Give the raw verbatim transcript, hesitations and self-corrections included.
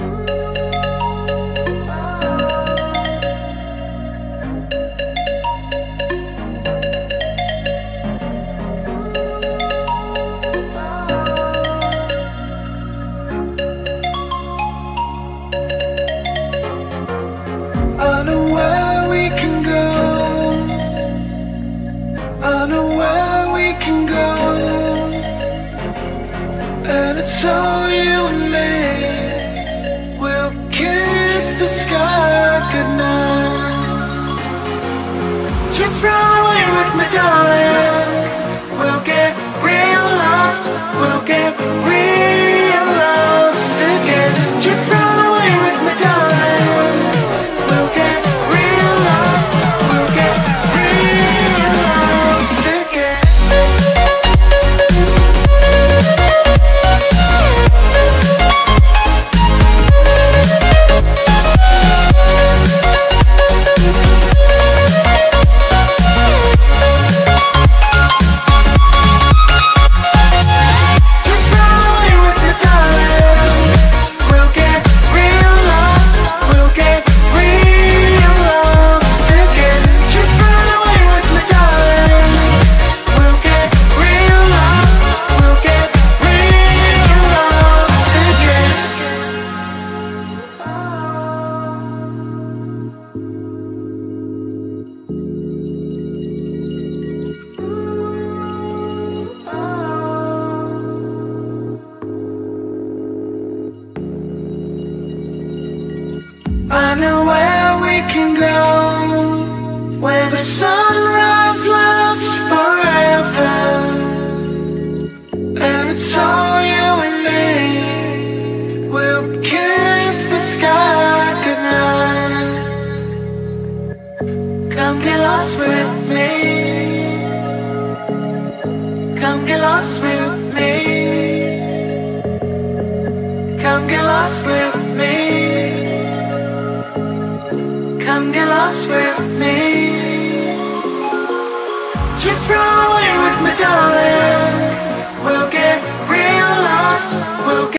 I know where we can go. I know where we can go. And it's all you and me. We'll kiss the sky goodnight. Just run away with me, darling. We'll get real lost. We'll get real lost again. Just run away with me, darling. We'll get real lost. We'll get real lost again. I know where we can go, where the sunrise lasts forever. And it's all you and me. We'll kiss the sky goodnight. Come get lost with me. Come get lost with me. Come get lost with me. Come get lost with me. Just run away with me, darling. We'll get real lost. We'll get